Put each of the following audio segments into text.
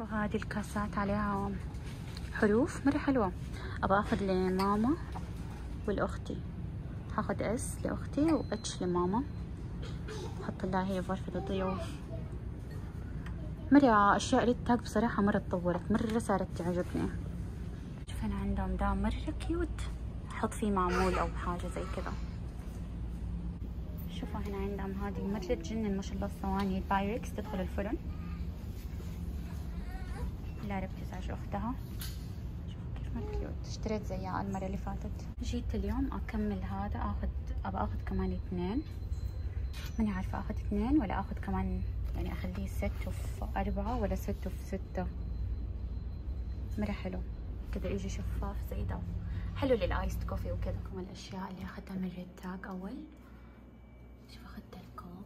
وهذه الكاسات عليها حروف مرة حلوة. ابغى اخذ لماما ولاختي، هاخذ اس لاختي واتش لماما، احط لها هي غرفة الضيوف. مرة اشياء ريد تاج بصراحة مرة تطورت، مرة صارت تعجبني. شوف هنا عندهم دا مرة كيوت، احط فيه معمول او حاجة زي كذا. شوفوا هنا عندهم هذه مرة تجنن ما شاء الله، الصواني البايركس تدخل الفرن. لارا بتزعج اختها، شوفوا كيف مرة كيوت، اشتريت زيها المرة اللي فاتت. جيت اليوم اكمل هذا، ابى اخذ كمان 2، ماني عارفة اخذ 2 ولا اخذ كمان، يعني اخليه ست في 4 ولا ست في 6. مرة حلو كذا، يجي شفاف زي ده، حلو للايست كوفي وكذا. كمان الاشياء اللي اخذتها من ريد تاج اول، شوف اخذت الكوب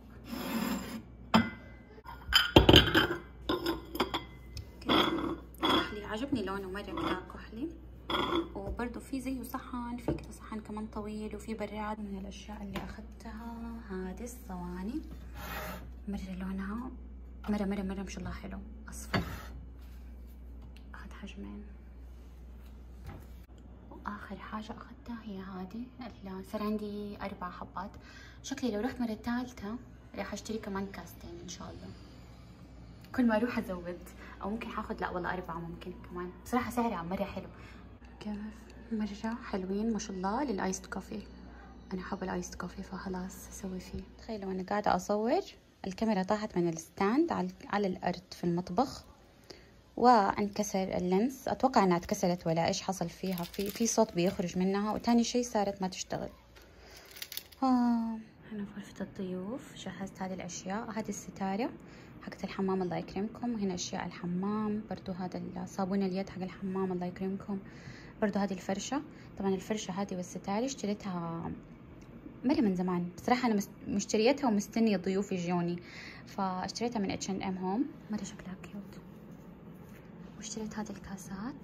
كذا كحلي، عجبني لونه مرة كذا كحلي. وبرضه في زيه صحن، في كذا صحن كمان طويل، وفي براد. من الاشياء اللي اخذتها هذه الصواني، مرة لونها مرة مرة مرة ما شاء الله حلو، اصفر. اخذ حجمين. واخر حاجة اخذتها هي هذه، صار عندي 4 حبات. شكلي لو رحت مرة ثالثة راح اشتري كمان كاستين ان شاء الله، كل ما اروح ازود، او ممكن هاخذ لا والله 4 ممكن كمان. بصراحة سعرها مرة حلو، كيف مرة حلوين ما شاء الله للايست كوفي. انا احب الايست كوفي فخلاص اسوي فيه. تخيلوا انا قاعدة اصور، الكاميرا طاحت من الستاند على الارض في المطبخ، وانكسر اللينس. اتوقع انها اتكسرت ولا ايش حصل فيها، في صوت بيخرج منها. وتاني شيء صارت ما تشتغل. هنا في غرفة الضيوف جهزت هذه الاشياء. هذه الستارة حقت الحمام الله يكرمكم، وهنا اشياء الحمام برضو، هذا صابون اليد حق الحمام الله يكرمكم. برضو هذه الفرشة، طبعا الفرشة هذه والستارة اشتريتها مرة من زمان بصراحة، انا مشتريتها ومستنية الضيوف يجوني، فاشتريتها من H&M هوم، مرة شكلها كيوت. واشتريت هذه الكاسات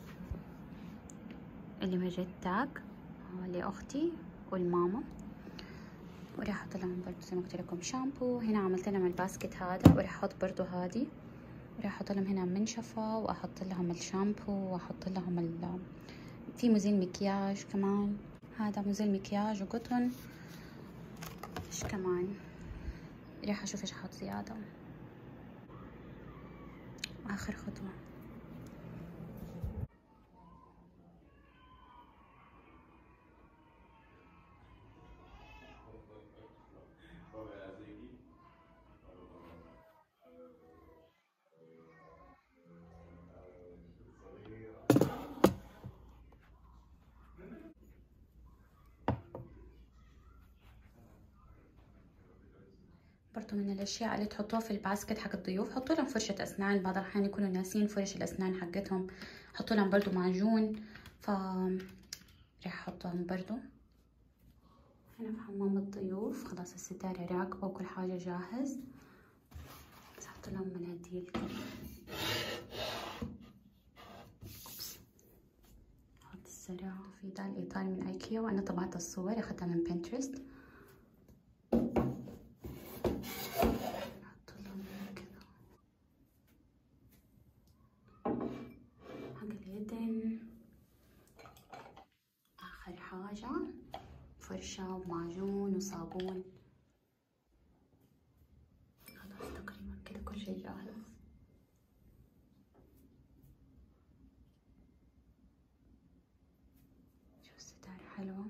اللي من ريد تاج لاختي والماما، وراح احط لهم برضو زي ما قلت لكم شامبو. هنا عملت لهم الباسكت هذا، وراح احط برضو هذه، وراح احط لهم هنا منشفة، واحط لهم الشامبو، واحط لهم في مزيل مكياج كمان، هذا مزيل مكياج وقطن. ايش كمان راح اشوف ايش احط زيادة. اخر خطوة برضو من الاشياء اللي تحطوها في الباسكت حق الضيوف، حطوا لهم فرشة اسنان، بعض الاحيان يكونوا ناسين فرش الاسنان حقتهم، حطوا لهم برضو معجون، ف راح احطهم برضو. هنا في حمام الضيوف خلاص الستارة راكبة وكل حاجة جاهز، بس احط لهم مناديل كده. احط الزرع في ده الايطالي من ايكيا، وانا طبعت الصور اخذتها من بنترست. آخر حاجة فرشة ومعجون وصابون. خلاص تقريبا كده كل شيء جاهز. شوف الستارة حلوة.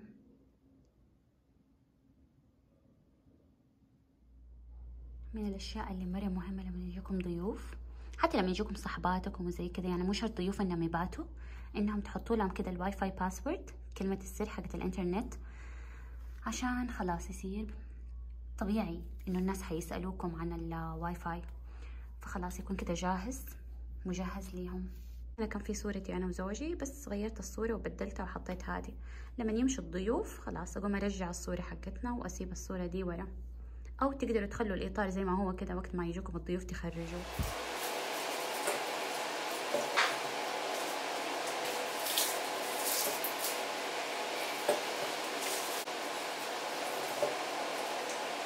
من الأشياء اللي مرة مهمة لما يجيكم ضيوف، حتى لما يجيكم صحباتكم وزي كذا، يعني مو شرط ضيوف انهم يباتوا، انهم تحطوا لهم كذا الواي فاي باسورد، كلمة السر حقت الانترنت، عشان خلاص يصير طبيعي انه الناس حيسألوكم عن الواي فاي، فخلاص يكون كذا جاهز مجهز ليهم. انا كان في صورتي انا وزوجي، بس غيرت الصورة وبدلتها وحطيت هذه. لما يمشي الضيوف خلاص اقوم ارجع الصورة حقتنا واسيب الصورة دي ورا، او تقدروا تخلوا الاطار زي ما هو كذا، وقت ما يجوكم الضيوف تخرجوه.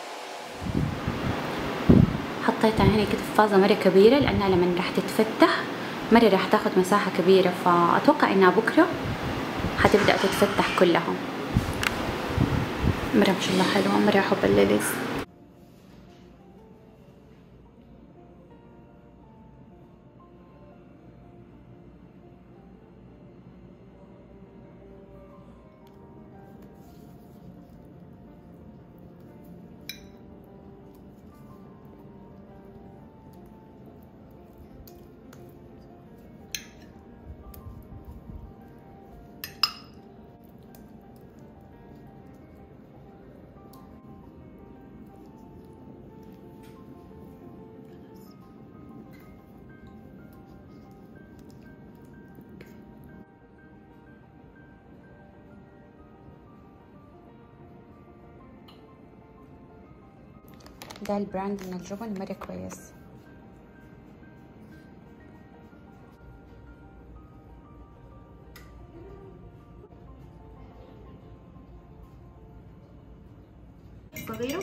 حطيتها هنا كده في فازة مرة كبيرة، لأنها لما راح تتفتح مرة راح تاخد مساحة كبيرة، فأتوقع إنها بكرة حتبدأ تتفتح كلها. مرة ما شاء الله حلوة، مرة أحب الليلز. ده البراند من الجبن مرة كويس. صغيرة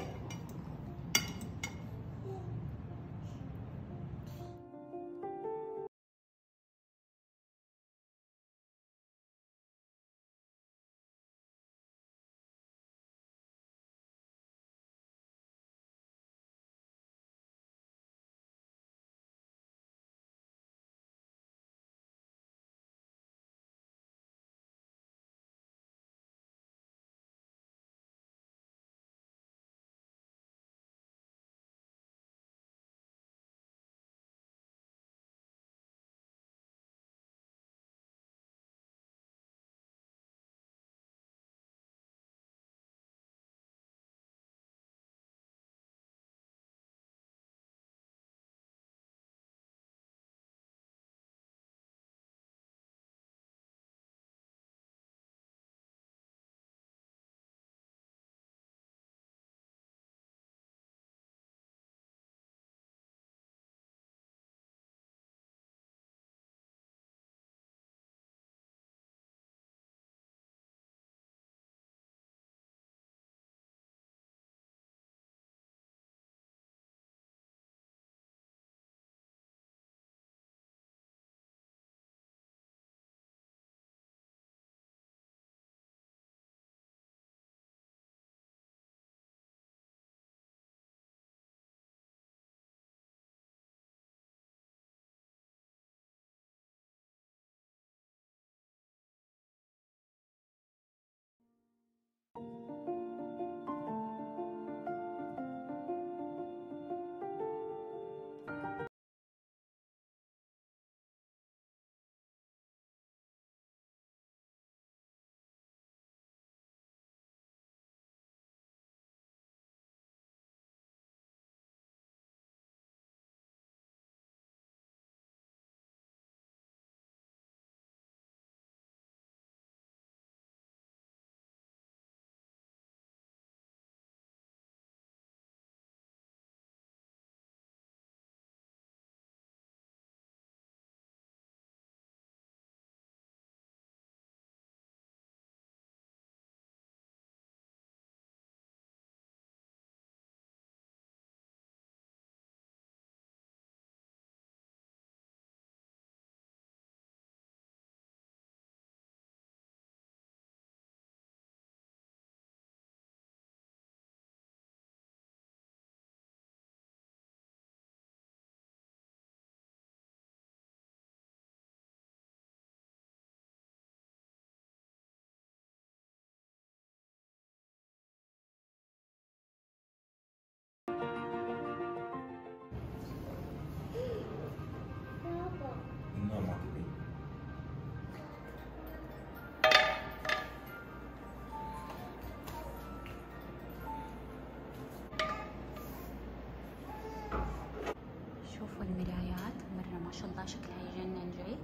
ما شاء الله شكلها يجنن جاي.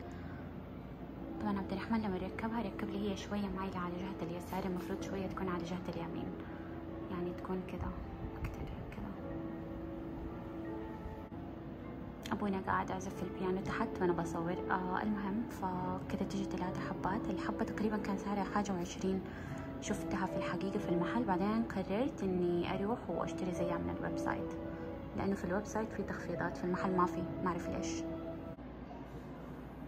طبعا عبد الرحمن لما يركبها ركب لي هي شويه مايله على جهه اليسار، المفروض شويه تكون على جهه اليمين، يعني تكون كده اكتر كده. ابونا قاعد اعزف في البيانو تحت وانا بصور. المهم فكده تجي 3 حبات. الحبه تقريبا كان سعرها حاجه و20. شفتها في الحقيقه في المحل، بعدين قررت اني اروح واشتري زيها من الويب سايت، لانه في الويب سايت في تخفيضات، في المحل ما في، ما اعرف ليش.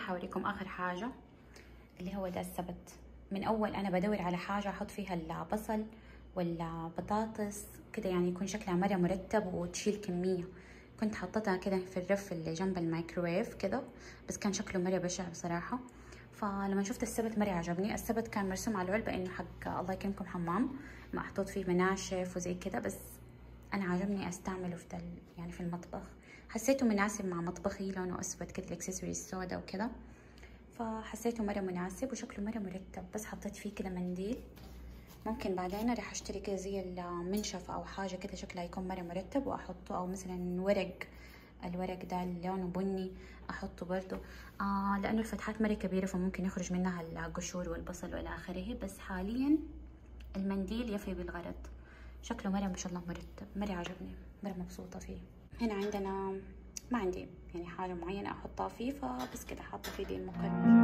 حوريكم اخر حاجه اللي هو ده السبت. من اول انا بدور على حاجه احط فيها البصل ولا بطاطس كده، يعني يكون شكلها مره مرتب وتشيل كميه. كنت حطيتها كده في الرف اللي جنب الميكروويف كده، بس كان شكله مره بشع بصراحه. فلما شفت السبت مره عجبني. السبت كان مرسوم على العلبه انه حق الله يكرمكم حمام، محطوط فيه مناشف وزي كده، بس انا عجبني استعمله في يعني في المطبخ. حسيته مناسب مع مطبخي، لونه اسود كده، الاكسسوارز السودا وكده، فحسيته مره مناسب وشكله مره مرتب. بس حطيت فيه كده منديل. ممكن بعدين راح اشتري كده زي المنشفة او حاجه كده شكلها يكون مره مرتب واحطه، او مثلا ورق، الورق ده اللي لونه بني احطه برضو. لانه الفتحات مره كبيره فممكن يخرج منها القشور والبصل والى اخره. بس حاليا المنديل يفي بالغرض. شكله مره ما شاء الله مرتب، مره عجبني، مره مبسوطه فيه. هنا عندنا ما عندي يعني حاجه معينه احطها فيه، فبس كده حاطه فيه دي المكرمش.